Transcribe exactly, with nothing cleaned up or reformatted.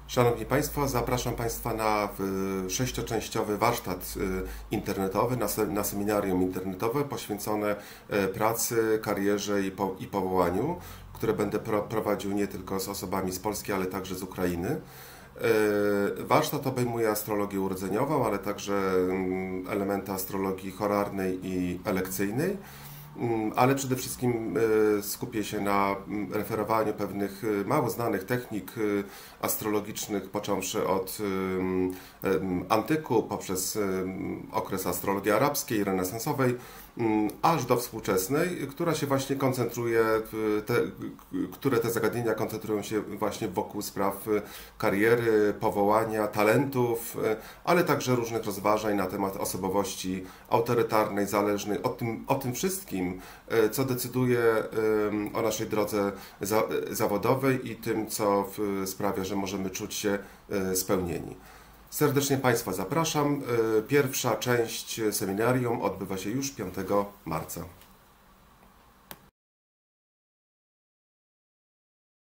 Szanowni Państwo, zapraszam Państwa na sześcioczęściowy warsztat internetowy, na seminarium internetowe poświęcone pracy, karierze i powołaniu, które będę prowadził nie tylko z osobami z Polski, ale także z Ukrainy. Warsztat obejmuje astrologię urodzeniową, ale także elementy astrologii horarnej i elekcyjnej, ale przede wszystkim skupię się na referowaniu pewnych mało znanych technik astrologicznych, począwszy od antyku, poprzez okres astrologii arabskiej, renesansowej, aż do współczesnej, która się właśnie koncentruje, te, które te zagadnienia koncentrują się właśnie wokół spraw kariery, powołania, talentów, ale także różnych rozważań na temat osobowości autorytarnej, zależnej, o tym, o tym wszystkim, co decyduje o naszej drodze za, zawodowej i tym, co sprawia, że możemy czuć się spełnieni. Serdecznie Państwa zapraszam. Pierwsza część seminarium odbywa się już piątego marca.